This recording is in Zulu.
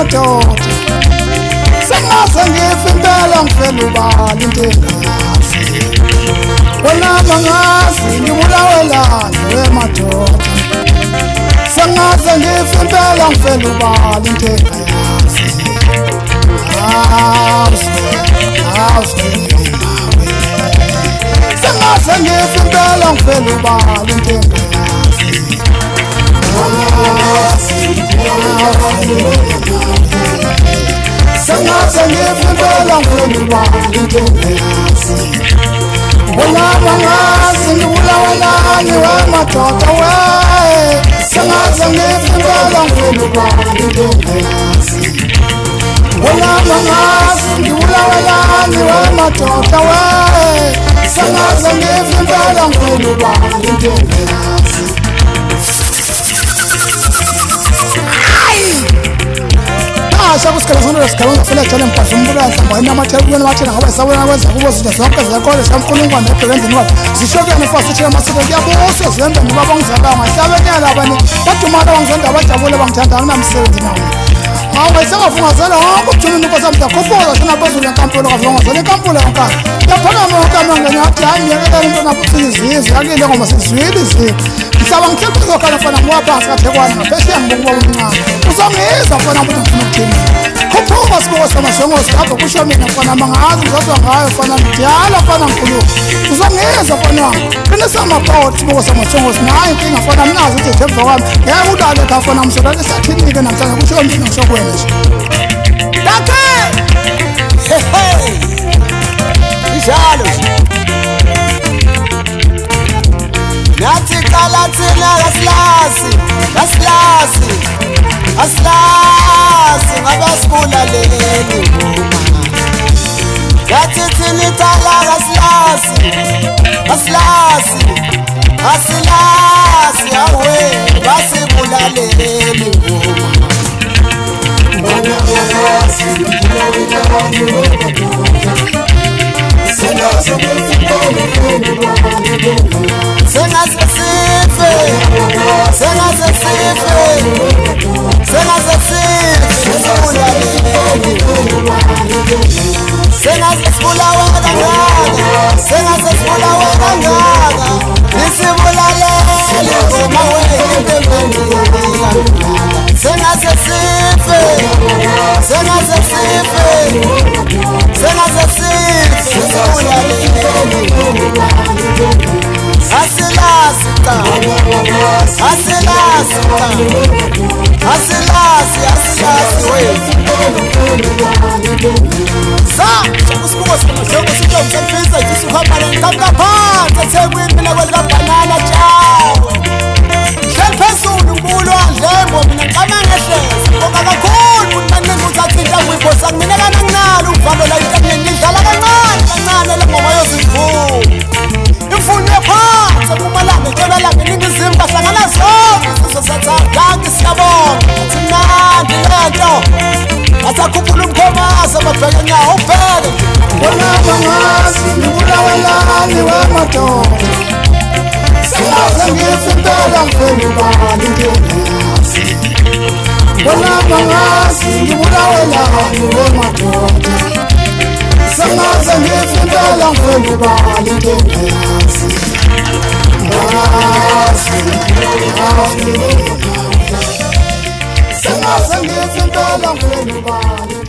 wemadoda sengaze ngife impela ngifela ubani into engazi wena mangazi ngibulawelani wemadoda sengaze ngife impela ngifela ubani into engazi sengaze ngife impela ngifela ubani into engazi sengaze ngife impela ngifela ubani into engazi wena mangazi ngibulawelani wemadoda we sengaze ngife impela ngifela ubani into engazi wena mangazi ngibulawelani wemadoda we sengaze ngife impela ngifela ubani into engazi shakusikhala sonke lesigaba ngafela jale mpazumbuka nhlangoyini amathekweni bathina ngoba isabona kwenza kubo zinto zonke zekole zikaNkulunkulu nebhekendini wakhe zishokene mfasi thina masiko kuyabuso zembe nibaba ngizalanga ngahlabekela abanye badumana bangizonda abajabule bangithanda anginamsebenzi nawo hawe sengafungazela wonke uthumini nkosamda khophola sina phezulu enkampolo kavungazela enkampolo yonkana yaphakama ukamanga nyathi hayi ngiyekela into nabuthizizwe yakile ngoba sizwile izwi mhlaba ngithekho khona fana ngwaphansi kathekwana ngaphesheya ngibukuba umncane uzongizwa fana ukuthi ngifuna ukuthini khophola sibuko samashongozi lapho kusho mina fana mangazi ngizodwa ngayo fana ngidala fana nkulunkulu uzongizwa fana qinisa amabhawoti sibuko samashongozi nayo inkinga fana mnazi ukuthi themba kwami ngeke udale kha fana mshoda lesathinike namhlanje kusho mina ngisho kwena nje dakhe hey njalo nathi qala thina asilasi ngabasibulaleli ngoma nathi thina qala asilasi awe basibulaleli ngoma mana ngasi ngibulawelani wemadoda sengaze ngife impela ngifela ubani into engazi sengaze sife sibulawe kangaka nisibulalele ngoma wena sengaze sife asilasi sa usibuko sibuko sitomfisa isihamba ngaphansi eThekwini mina kwelikaBanana Jawe phezulu unkulu andlembo mina ngicabanga ehlezi ngoba kakhulu ukuthi manenze uthathinta kuyiphosa kumina kananginalo uvalo la into ngidlala kancane le ngoma yozimvubu imfundo ephansi eMpumalanga eNtshonalanga eNingizimu bahlangana zonke isizwe sathanga siyabonga mnandi lento asakhuphula umkhomazi ababheke nyawo ubheke wena mangazi ngibulawelani wemadoda sengaze ngife impela ngifela ubani into engazi wena mangazi ngibulawelani wemadoda sengaze ngife impela ngifela ubani into engazi sengaze ngife impela ngifela ubani